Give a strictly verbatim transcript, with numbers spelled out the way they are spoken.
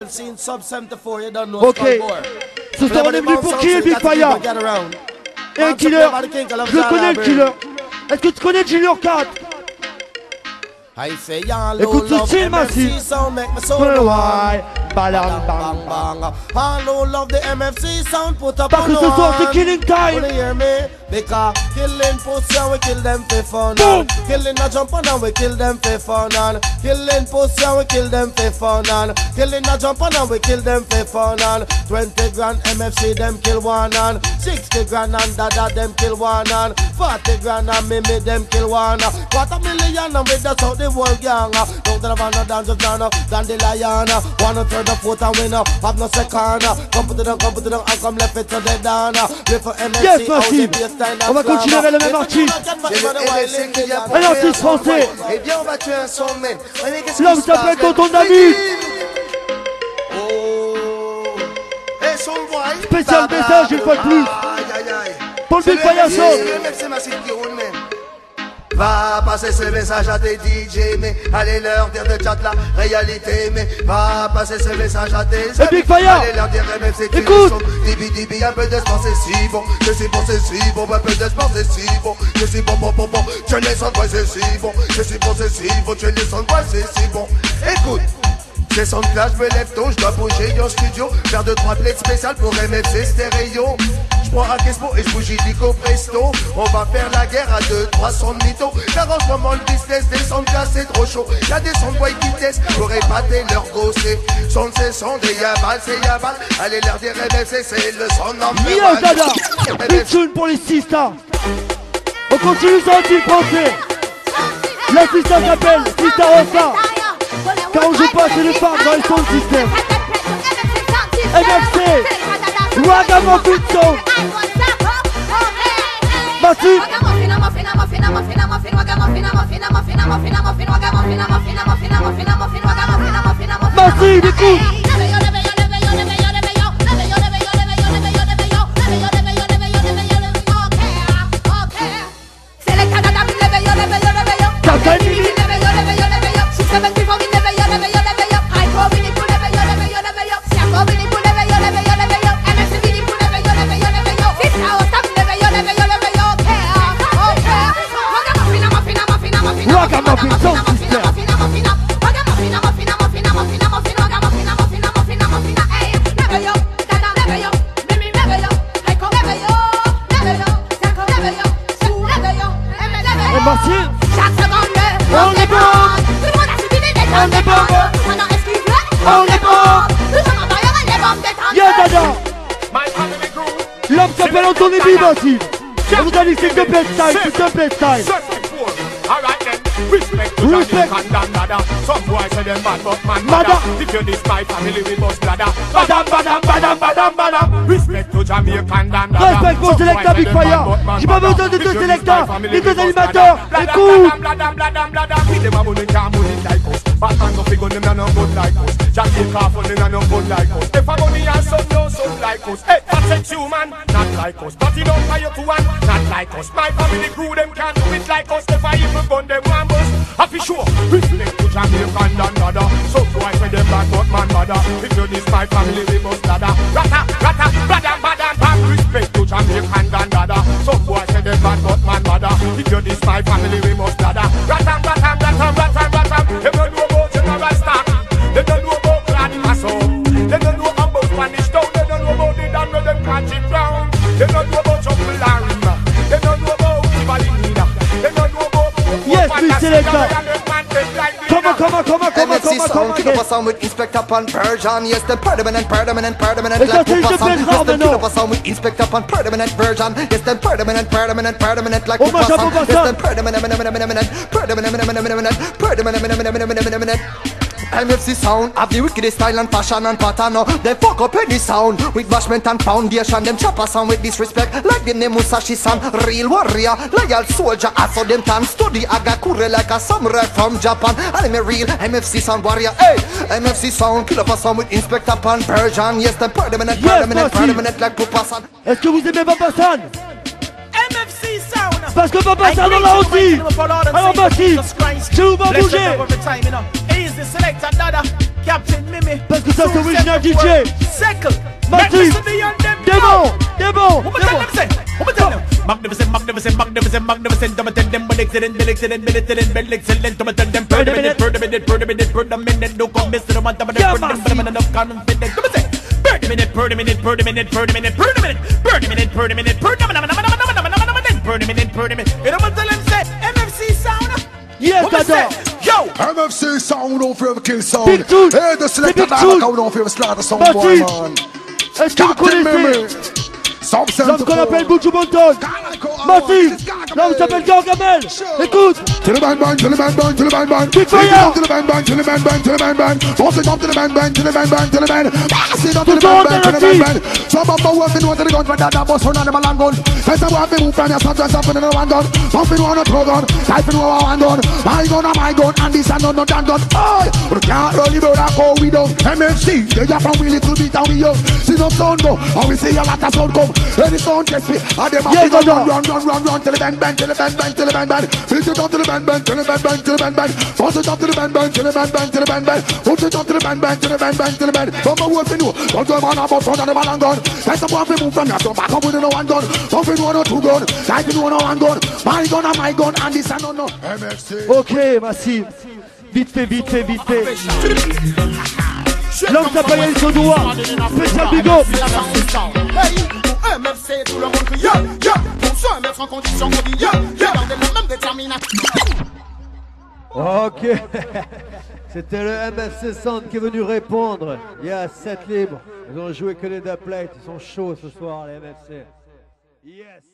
Ok. Ce soir on est venu pour qui, Big Fire? Et un killer. Je connais le killer. Est-ce que tu connais Junior quatre? Écoute ce style massif. Balam bang bang. All love the M F C sound, put up Parce que ce soir c'est killing time. Because killing pussy and we kill them for fun. Killing a jump and we kill them for fun. Killing pussy and we kill them for fun. Killing a jump and we kill them for fun. Twenty grand M F C them kill one. Sixty grand and Dada them kill one. Forty grand and Mimi them kill one. Quarter million and with the south the whole gang. Don't have no dance of Jana, Dandelion. One or third or fourth and winner, have no second. Come put it down, come put it down, and come left it to the down. Live for M F C. Yes, Massive. On va continuer avec le même artiste. Un artiste français. Eh bien, on va tuer un son même. L'homme s'appelle Tonton Dami. Spécial message une fois de plus. Pour le Big Fire Show. Va passer ce message à tes D J, mais allez leur dire de chat la réalité, mais va passer ce message à tes amis, Big Fire. Allez leur dire même c'est écoute, dibi dibi, un peu de sport c'est si bon, je suis bon c'est si bon, un peu de sport c'est si bon, je suis bon bon bon bon, tu les sons quoi c'est si bon, je suis bon c'est si bon, tu les sons quoi c'est si bon, écoute. C'est son clash, je me lève tôt, je dois bouger en studio, faire deux trois plates spéciales pour M F C stéréo. Je prends un Kespo et je bouge illico presto. On va faire la guerre à deux trois sons de mytho. Car en ce moment le business des sons de clash c'est trop chaud. Y'a des sons de boy qui testent pour épater leur gossé. Son de ces sons des Yabal, c'est Yabal. Allez leur dire M F C c'est le son number one. Yo Dada, une tune pour les six stars. On continue sur un titre français. La sista s'appelle Sista Rosa. Car on joue pas c'est les femmes dans les sons de système. M F C Ragamuffin Sound Massive. Massive, écoute. L'homme s'appelle Anthony B. Massive. On vous a dit que c'est double style, c'est double style. Respect to Respect. Some boys say them bad but man mother. If you this my family we must bladder. Badam badam badam badam badam. Respect to Jamaican dan dada. Respect pour Selecta Big Fire. J'ai pas besoin de deux Selecta, les deux animateurs. Écoute. Bladam bladam bladam. We them a money can't money like us. Batman go figure them no good like us. Jamaica funny no good like us. If a money and some no some like us. Hey, that's a human, not like us. But you don't fire to one, not like us. My family crew them can't do it like us. If I even gun them one bus. Happy sure, respect to Jamaican dan dada. So boy say them bad but man mother. If you this my family we must ladder. Rata, rata, badam, badam, badam. Respect to Jamaican dan dada. So boy say them bad but man mother. If you this my family we must ladder. Ratam, ratam, ratam, ratam, ratam. They don't know about General Stark. They don't know about Clan Masso. They don't know about Spanish Town. They don't know about the damn where them catch it down. They don't know about Jungle Larima. They don't know about Tibalina. They don't know about Yes, please Selecta. Come on, come on, come on, come on, come on, come on. Kill up a sound with Inspector Pan Persian. Yes, the permanent, permanent, permanent. Like Pupa sound. Yes, the kill up a sound with Inspector Pan permanent version. Yes, the permanent, permanent, permanent like Pupa sound. Yes, the permanent, permanent, permanent, permanent, permanent. M F C sound have the wickedest style and fashion and pattern. No, they fuck up any sound with bashment and foundation. Them chopper sound with disrespect like the name Musashi san. Real warrior, loyal soldier. I saw them tan study Agakure like a samurai from Japan. I'm a real M F C sound warrior. Hey, M F C sound kill up a sound with Inspector Pan Persian. Yes, the permanent, permanent, permanent like Pupa sound. Est-ce que vous aimez Papa San? M F C sound. Parce que Papa San on l'a aussi. Alors Massive, je vous vais bouger. The selector Dada, Captain Mimi. Parce parce que ça c'est original D J. Second. Massive. Démon. Démon. Magnificent, magnificent, magnificent, magnificent. I'm a tell them, but excellent, but excellent, but excellent, but excellent. I'm a tell them, per the minute, per the minute, per the minute, per the minute. Don't come miss the one, I'm a per the minute of confidence. Come on, say, per the minute, per the minute, per the minute, per the minute, per the minute, per the minute, per the minute, per the minute, per the minute, per the minute. You know what tell them say? M F C sound. Yes, Dada. Yo. M F C sound, don't fear kill sound. Big Tooth. Hey, the selector now, don't fear slaughter sound, boy, man. Est-ce que vous connaissez l'homme qu'on appelle Buju Banton? Massive. L'homme s'appelle Gargamel. Écoute. To the bang bang, to the bang bang, to the bang bang. Big fire. To the bang bang, to the bang bang, to the bang bang. Force it up to the bang bang, to the bang bang, to the bang. Pass it up to the bang bang, to the bang bang. Some of my work in one to the gun for that, that boss run on them a long gun. First of all, we move from your son, just up in the one gun. Something one a throw gun, type in one gun. My gun and my gun, and this and no no damn gun. Oh, but can't roll it, but I go we don't. M F C, they are from we little bit and we young. See no sound go, and we see a lot of sound come. Any sound gets me, and them a run, run, run, run, run, run, till the bang bang, till the bang bang, till the bang bang. Fix it up to the bang bang, till the bang bang, till the bang bang. Force it up to the bang bang, till the bang bang, till the bang bang. Put it up to the bang bang, till the bang bang, till the bang. Don't go work for you, don't go man about front and the man and gun. That's the one we move from here, so back up with the one gun. Something one or two gun, type in one or one gun. My gun and my gun, and this and no no. M F C. Ok, Massive. Vite fait, vite fait, vite fait. L'homme s'appelle Elso Doua. Spécial Bigo. M F C, tout le monde crie yeah, yeah. Pour se mettre en condition, on dit yeah, yeah. Gardez la même détermination. Ok. C'était le M F C Sound qui est venu répondre. Il y a sept libres. Ils ont joué que les deux plates. Ils sont chauds ce soir, les M F C. Yes.